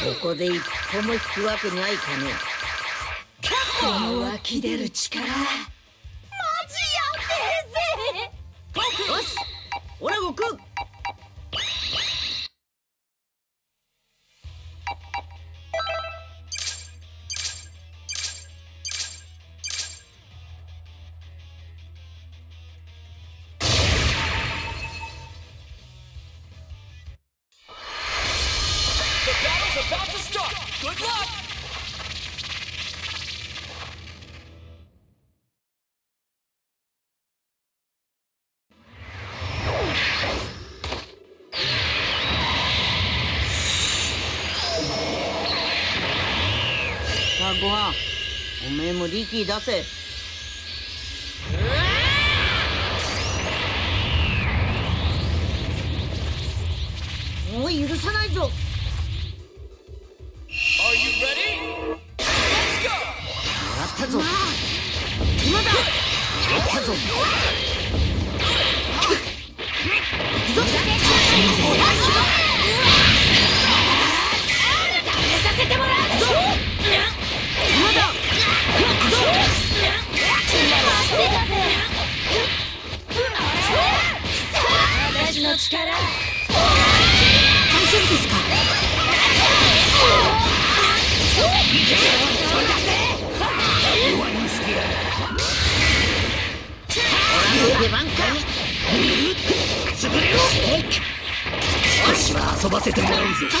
ここで一歩も引くわけにはいかねこの湧き出る力、マジやべえぜ。 え。よし、俺動く。さあごはん、おめえも力出せ。もう許さないぞ。やったぞ。今だ。やったぞ。行くぞ。 させてもらうぞ。 今だ。行くぞ。 私の力、 大丈夫ですか。出番か。潰れろ。少しは遊ばせてもらうぜ。大丈夫ですか。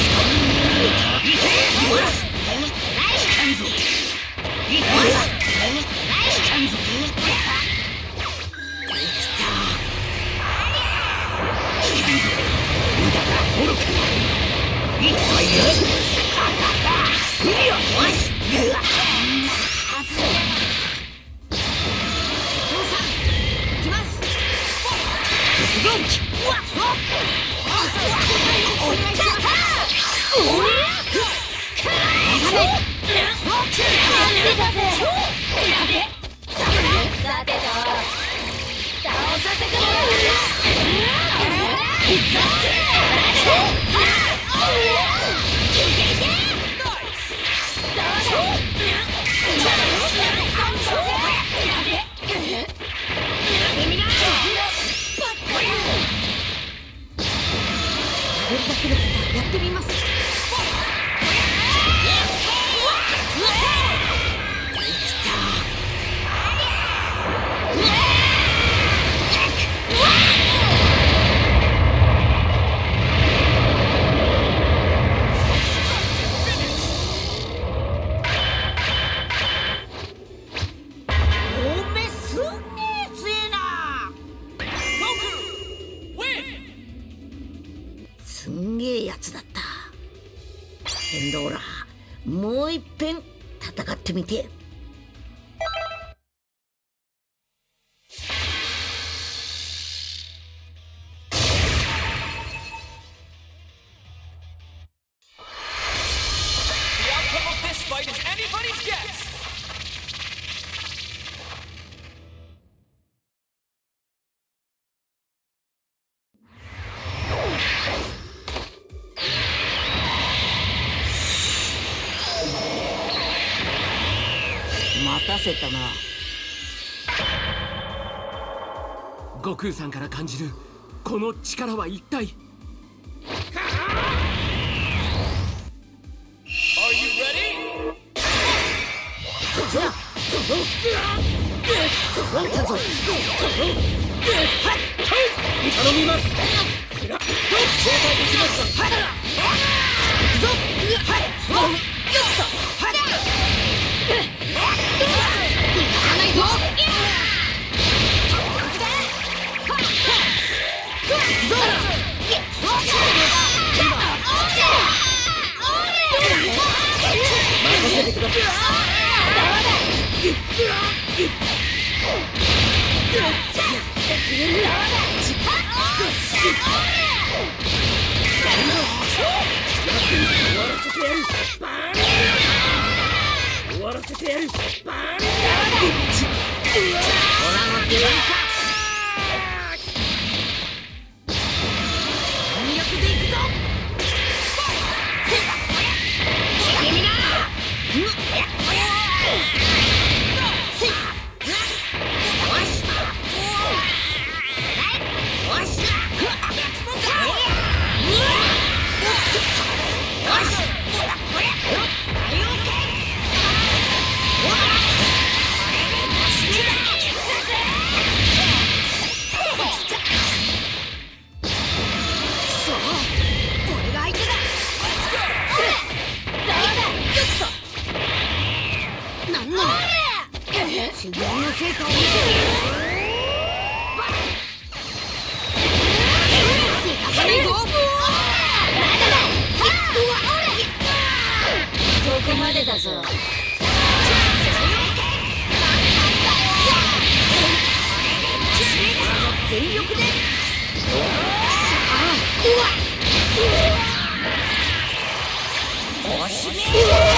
やってみます。おめえすげえ強えな。すんげえやつだった。エンドーラー、もういっぺん戦ってみて。待たせたな。 悟空さんから感じるこの力は一体。頼みます。終わらせてやる。バーン。オラの出番か。全力でいくぞ。 修行の成果を見せてここまでだぞ。 全力でおしめ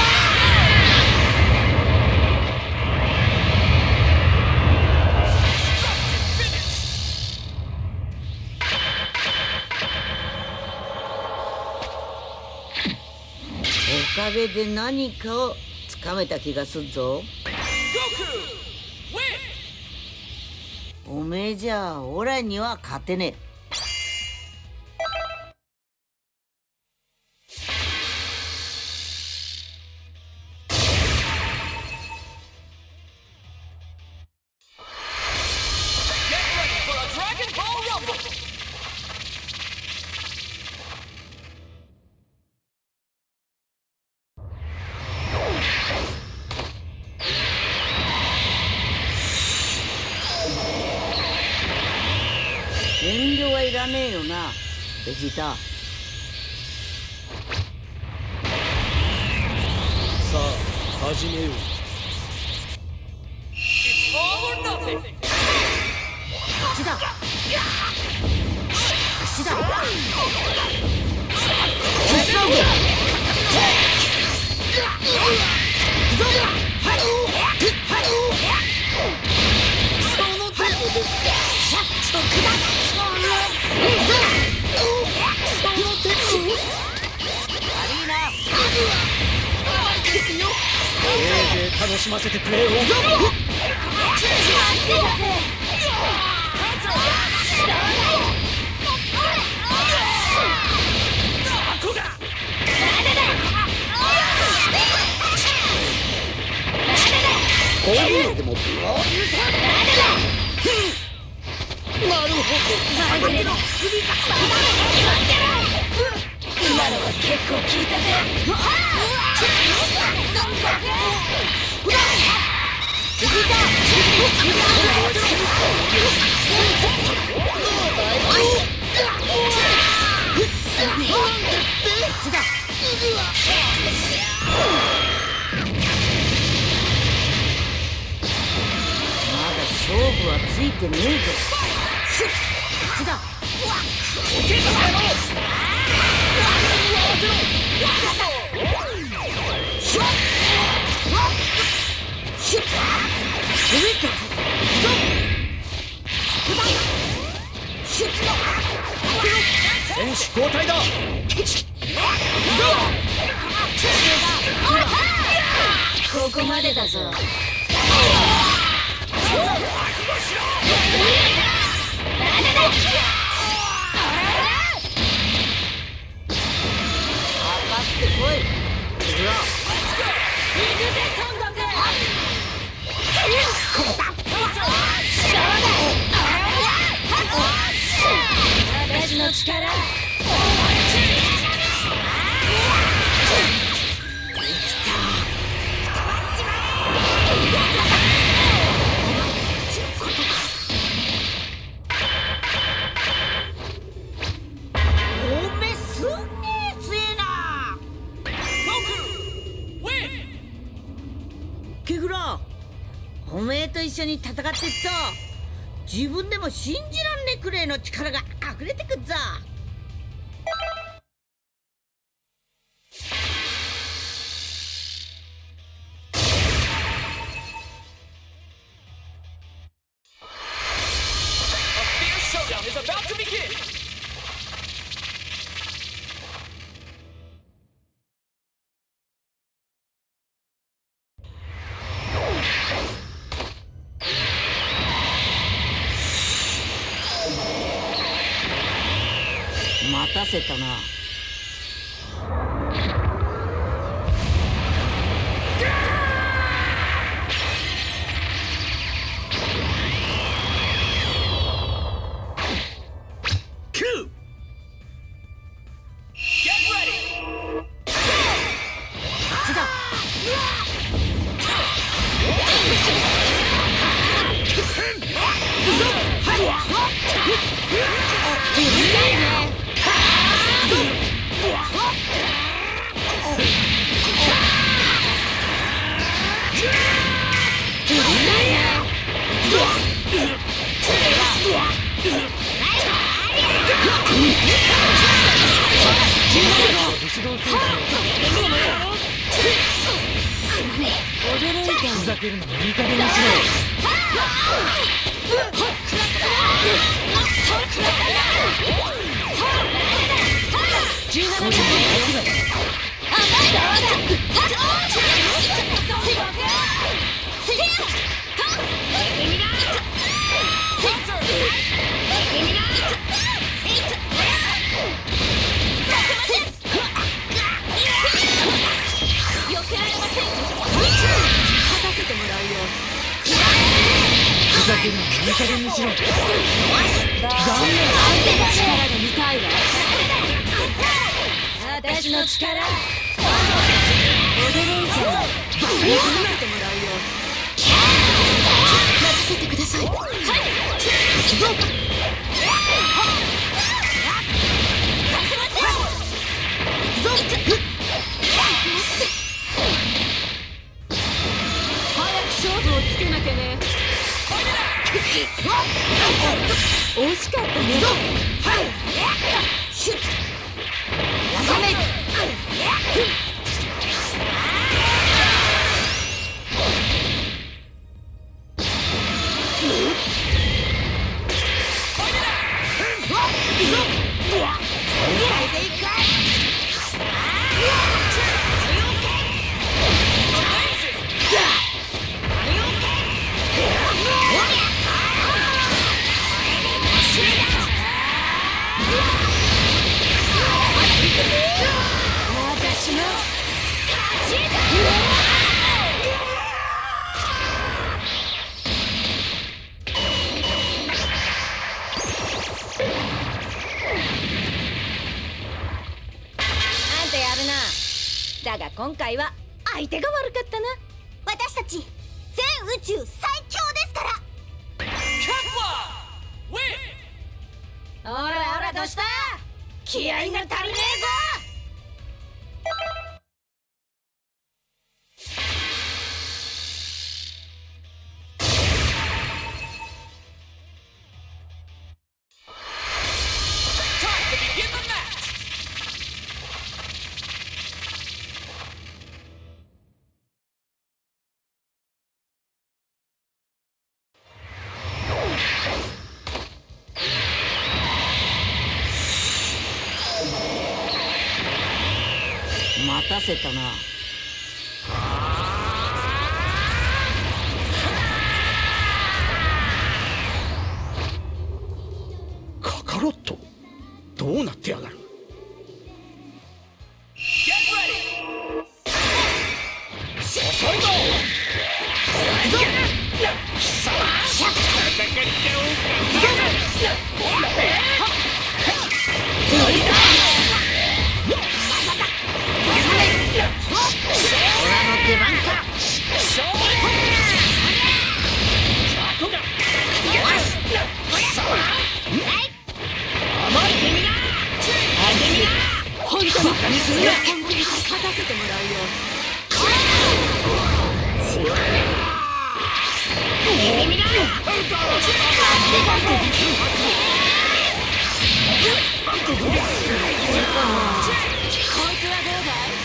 おかげで何かをつかめた気がするぞ。おめえじゃオラには勝てねえ。遠慮はいらねえよな、ベジータ。 さあ始めよう。 足だ足だ楽しませてくれよ。こういうのでもなるほど。 今のは結構効いたぜ。 まだ勝負はついてねえぞ。こっちだ。 選手交代だ。 ここまでだぞ。私の力。 おめえすんげえ強えな。ケグラ、おめえと一緒に戦ってっと自分でも信じらんねえくれえの力が溢れてくっぞ。待たせたな。こっちだ。 ふざけるのもいい加減にしろ。ふざけるのもいい加減にしろ。残念。 相手の力が見たいわ。私の力驚いちゃう。見せてもらうよ。任せてください。行くぞ。早く勝負をつけなきゃね。惜しかったね。シュッ。やめ。私の勝ちだ。あんたやるな。だが今回は相手が悪かったな。私たち全宇宙最強ですから。おらおら、どうした？気合が足りねえぞ。 待たせたな。 カカロット、どうなってやがる。 出番か。 本当に勝たせてもらうよ。こいつはどうだい？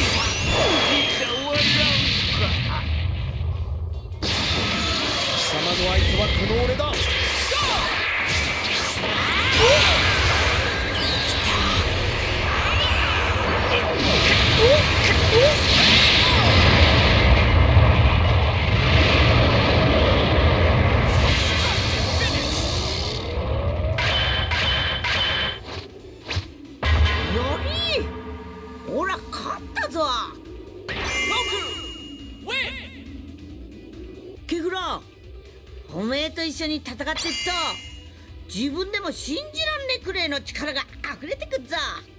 貴様のあいつはこの俺だ。 ほら勝ったぞ。ケフラ、おめえと一緒に戦ってっと自分でも信じらんねえくれえの力が溢れてくっぞ。